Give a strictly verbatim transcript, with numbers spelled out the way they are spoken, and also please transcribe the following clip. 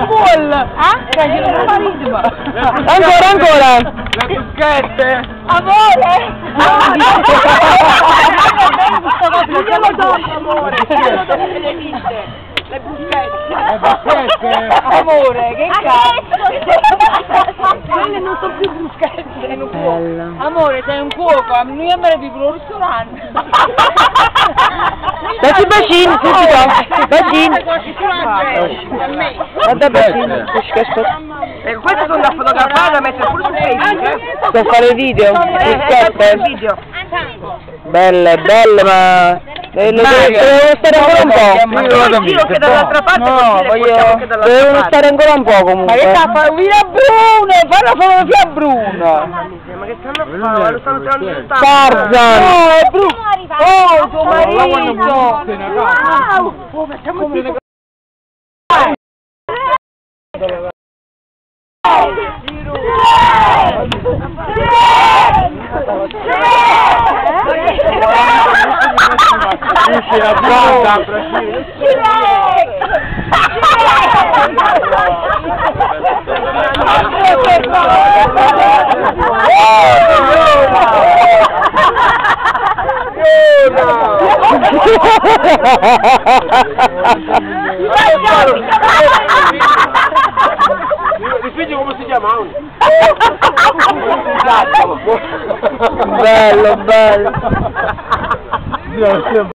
il bull! Ah? Ancora, ancora! Le bruschette! Amore! Amore, le bruschette. Le bruschette! Amore, che cazzo! Quelle non sono più bruschette, è un cuoco. Amore, sei un cuoco, a noi andare di un ristorante. Dacci bacini, subito! Bacini! Guarda bacini! E queste sono da fotografare da mettere pure su Facebook. Per fare video? Eh, video. Belle, belle, ma... Devono stare ancora un po'. Io vado giro che dall'altra parte, No, voglio... Devono stare ancora un po' comunque. Ma che sta a fare? Via Bruno! Fai una fotografia a Bruno! Ma che stanno a fare? Lo stanno tirando in tavola. Tarzan! No, è Bruno! Oh, tuo marito! Wow! Oh, mettiamo il la banda, il figlio come si chiama? Bello, bello.